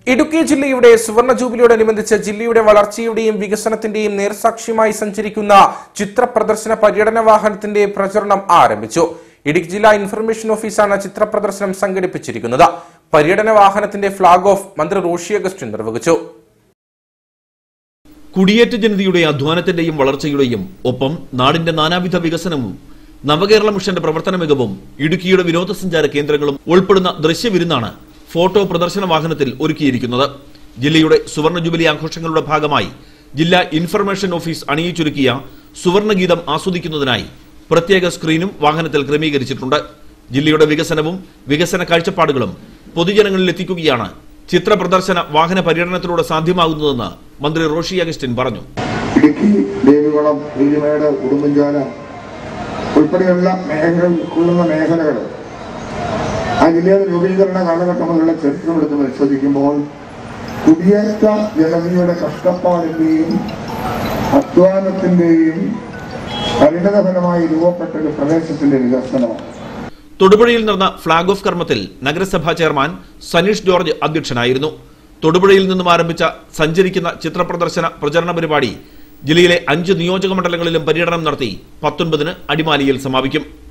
ഇടുക്കി ജില്ലയുടെ സുവർണ ജൂബിലിയോടനുബന്ധിച്ച് ജില്ലയുടെ വളർച്ചയുടെയും വികസനത്തിന്റെയും നേർസാക്ഷ്യമായി സഞ്ചരിക്കുന്ന ചിത്ര പ്രദർശന പര്യടന വാഹനത്തിന്റെ പ്രചരണം ആരംഭിച്ചു. ഇടുക്കി ജില്ലാ ഇൻഫർമേഷൻ ഓഫീസാണ് ചിത്ര പ്രദർശനം സംഘടിപ്പിച്ചിരിക്കുന്നത്. പര്യടന വാഹനത്തിന്റെ ഫ്ളാഗ് ഓഫ് മന്ത്രി റോഷി അഗസ്റ്റിൻ നിർവഹിച്ചു. കുടിയേറ്റ ജനതയുടെ അധ്വാനത്തിന്റെയും വളർച്ചയുടെയും ഒപ്പം നാടിന്റെ നാനാവിധ വികസനവും നവകേരള മിഷന്റെ പ്രവർത്തന മികവും ഇടുക്കിയുടെ വിനോദസഞ്ചാര കേന്ദ്രങ്ങളും ഉൾപ്പെടുന്ന ദൃശ്യവിരുന്നാണ് ഫോട്ടോ പ്രദർശന വാഹനത്തിൽ ഒരുക്കിയിരിക്കുന്നത്. ജില്ലയുടെ സുവർണ ജൂബിലി ആഘോഷങ്ങളുടെ ഭാഗമായി ജില്ലാ ഇൻഫർമേഷൻ ഓഫീസ് അണിയിച്ചൊരുക്കിയ സുവർണഗീതം ആസ്വദിക്കുന്നതിനായി പ്രത്യേക സ്ക്രീനും വാഹനത്തിൽ ക്രമീകരിച്ചിട്ടുണ്ട്. ജില്ലയുടെ വികസനവും വികസന കാഴ്ചപ്പാടുകളും പൊതുജനങ്ങളിൽ എത്തിക്കുകയാണ് ചിത്ര പ്രദർശന വാഹന പര്യടനത്തിലൂടെ സാധ്യമാകുന്നതെന്ന് മന്ത്രി റോഷി അഗസ്റ്റിൻ പറഞ്ഞു. ഇടുക്കി, ദേവികുളം, പീരുമേട്, ഉടുമ്പൻചോല ഉൾപ്പെടെയുള്ള മേഖലകൾ ആ ജില്ലയുടെ രൂപീകരണ കാലഘട്ടം മുതലുള്ള ചരിത്രമെടുത്ത് പരിശോധിക്കുമ്പോൾ കുടിയേറ്റ ജനതയുടെ കഷ്ടപ്പാടിന്റെയും അധ്വാനത്തിന്റെയും പരിണതഫലമായി രൂപപ്പെട്ട ഒരു പ്രദേശത്തിന്റെ വികസനമാണ്. തൊടുപുഴയിൽ നടന്ന ഫ്ളാഗ് ഓഫ് കർമ്മത്തിൽ നഗരസഭാ ചെയർമാൻ സനീഷ് ജോർജ് അധ്യക്ഷനായിരുന്നു. തൊടുപുഴയിൽ നിന്നും ആരംഭിച്ച സഞ്ചരിക്കുന്ന ചിത്രപ്രദർശന പ്രചരണ പരിപാടി ജില്ലയിലെ 5 നിയോജക മണ്ഡലങ്ങളിലും പര്യടനം നടത്തി 19-ന് അടിമാലിയിൽ സമാപിക്കും.